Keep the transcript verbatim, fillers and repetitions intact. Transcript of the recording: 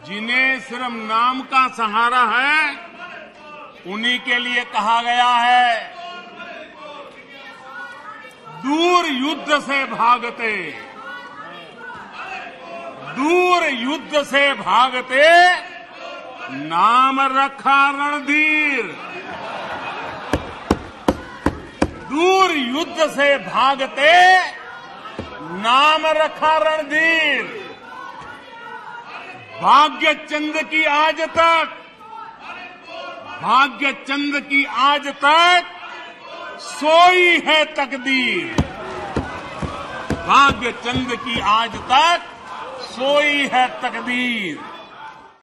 जिन्हें सिर्फ नाम का सहारा है, उन्हीं के लिए कहा गया है, दूर युद्ध से भागते, दूर युद्ध से भागते, नाम रखा रणधीर। दूर युद्ध से भागते, नाम रखा रणधीर। भाग्य चंद की आज तक, भाग्य चंद की आज तक सोई है तकदीर। भाग्य चंद की आज तक सोई है तकदीर।